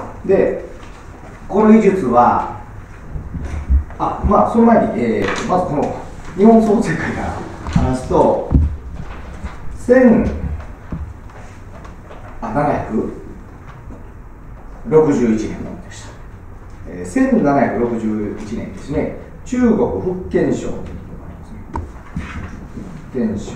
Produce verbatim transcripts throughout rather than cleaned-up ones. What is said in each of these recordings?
で、この技術は、あ、まあ、その前に、えー、まずこの日本創世界から話すと、千ななひゃくろくじゅういちねんでした。えー、せんななひゃくろくじゅういちねんですね、中国福建省というのがありますね。福建省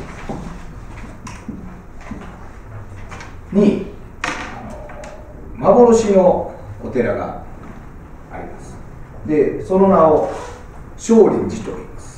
にあの幻のお寺があります。で、その名を少林寺と言います。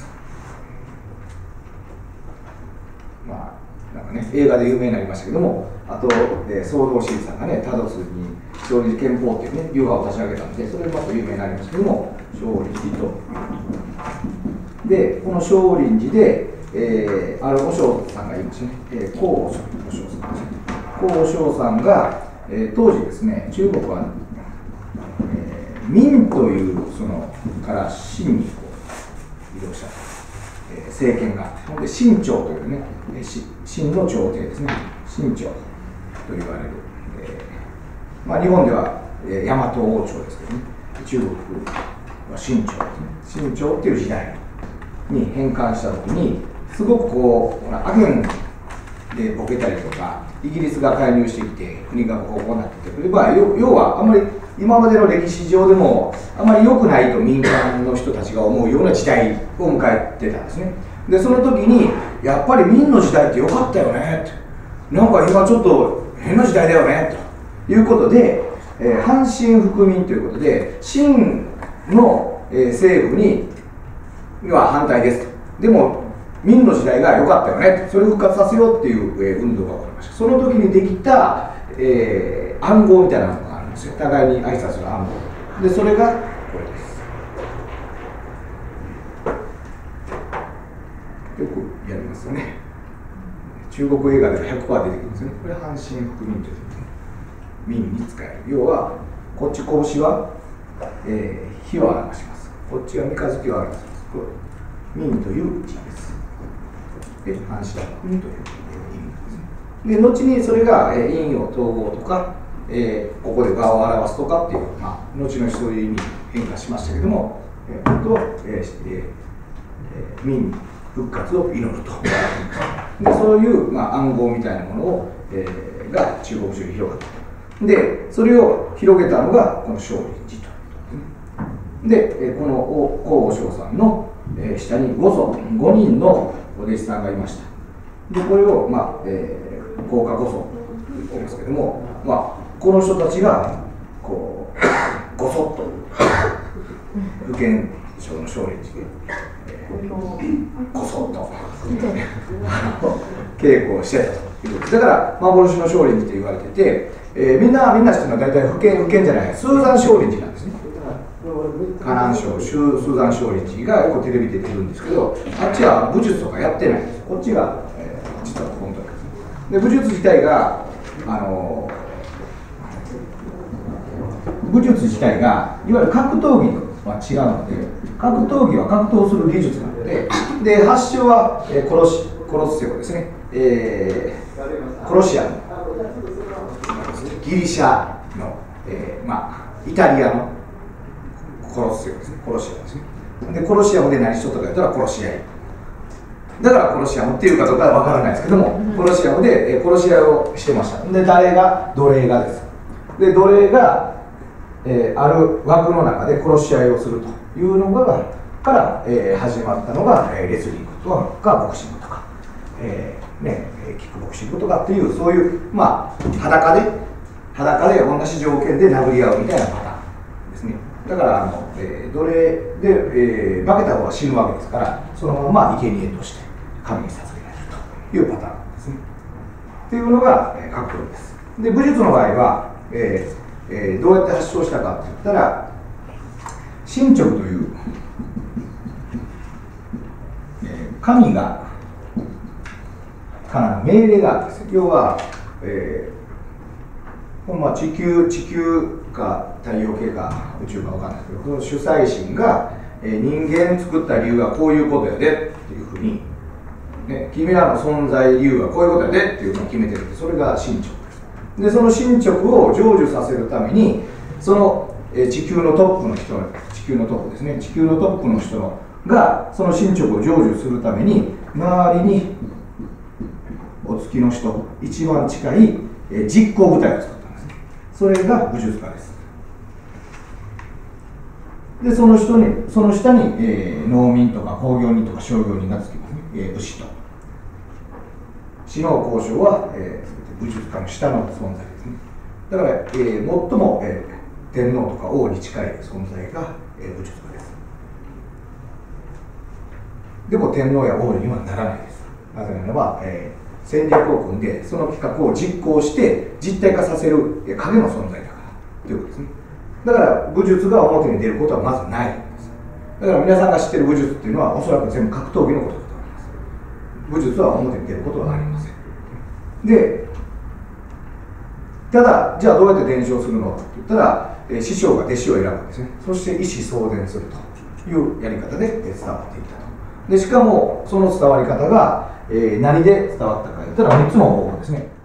まあ、なんかね、映画で有名になりましたけども、あと、えー、総道真さんがね、多度数に少林寺拳法っていうね、ヨガを立ち上げたんで、それもまた有名になりましたけども、少林寺と。で、この少林寺で、えー、ある和尚さんがいましたね、えー、孔和尚さんですね。孔和尚さんが、えー、当時ですね、中国は、えー、明というそのから清にこう移動した、えー、政権があって、ほんで清朝というね、清の朝廷ですね、清朝と言われる、えーまあ、日本では、えー、大和王朝ですけどね、中国は清朝ですね、清朝っていう時代に変換したときに、すごくこう、アヘンでボケたりとか、イギリスが介入してきて、国がこうなってて、まあ、要はあんまり今までの歴史上でも、あまり良くないと民間の人たちが思うような時代を迎えてたんですね。で、その時に、やっぱり明の時代って良かったよねって、なんか今ちょっと変な時代だよねということで、えー、阪神福民ということで、清の、えー、政府には反対ですと。でも明の時代が良かったよね、それを復活させようっていう、えー、運動が起こりました。その時にできた、えー、暗号みたいなのがあるんですよ。互いに挨拶する暗号。で、それがこれです。よくやりますよね。中国映画では ひゃくパーセント 出てくるんですよね。これ、阪神福民という明に使える。要は、こっち拳は、えー、火を表します。こっちは三日月を表します。これ明という字です。で、阪神福民という意味ですね。で、後にそれが、えー、陰陽統合とか、えー、ここで場を表すとかっていう、まあ、後々そういう意味に変化しましたけども、えー、と、えーえー、明復活を祈ると。で、そういう、まあ、暗号みたいなものを、えー、が中国中に広がった。で、それを広げたのがこの少林寺と。で、この孔和尚さんの下にご僧、ごにんのお弟子さんがいました。で、これを、まあ、えー、高家ご僧と言ってますけども、まあ、この人たちが、こう、ごそっと、福建省の少林寺で、えー、ごそっと、稽古をしてたということです。だから、幻の少林寺って言われてて、えー、みんな、みんな知ってるのは大体福建、福建じゃない、スーザン少林寺なんですね。河南省、スーザン少林寺がよくテレビで出てるんですけど、あっちは武術とかやってないんです。こっちが、えー、実は本当です。で、武術自体が、あのー、武術自体が、いわゆる格闘技とは違うので、格闘技は格闘する技術なので、で、発祥は、えー、殺し、殺すようですね、えー、コロシアム、ギリシャの、えー、まあ、イタリアのコロッセオですね、コロシアムですね。で、コロシアムで何しとったか言ったら殺し合い。だからコロシアムっていうかどうかは分からないですけども、コロシアムで、えー、殺し合いをしてました。で、誰が奴隷がです。で、奴隷が、えー、ある枠の中で殺し合いをするというのがから、えー、始まったのが、えー、レスリングとかボクシングとか、えーね、キックボクシングとかっていう、そういう、まあ、裸で、裸で同じ条件で殴り合うみたいなパターンですね。だからあの、えー、奴隷で、えー、負けた方が死ぬわけですから、そのまま生贄として神に捧げられるというパターンですね。っていうのが、えー、格闘技です。で、武術の場合は、えーえー、どうやって発祥したかって言ったら、神勅という、えー、神がから命令があるんです。要は、えーまあ、地球、地球か太陽系か宇宙か分かんないですけど、その主催神が、えー、人間作った理由はこういうことやでっていうふうに、ね、君らの存在理由はこういうことやでっていうのを決めてるんで、それが神勅です。 でその進捗を成就させるためにその、えー、地球のトップの人地球のトップですね地球のトップの人のがその進捗を成就するために周りにお付きの人一番近い、えー、実行部隊を作ったんですね。それが武術家です。でその人にその下に、えー、農民とか工業人とか商業人がつきますね、えー、武士と士の交渉は、えー、武術家の下の存在ですね。だから、えー、最も、えー、天皇とか王に近い存在が、えー、武術家です。でも天皇や王にはならないです。なぜならば、えー、戦略を組んでその企画を実行して実体化させる影の存在だからということですね。だから武術が表に出ることはまずないんです。だから皆さんが知っている武術っていうのはおそらく全部格闘技のことだと思います。武術は表に出ることはありません。でただじゃあどうやって伝承するのかって言ったら、えー、師匠が弟子を選ぶんですね。そして意思相伝するというやり方で伝わっていたと。でしかもその伝わり方が、えー、何で伝わったかといったらみっつの方法ですね。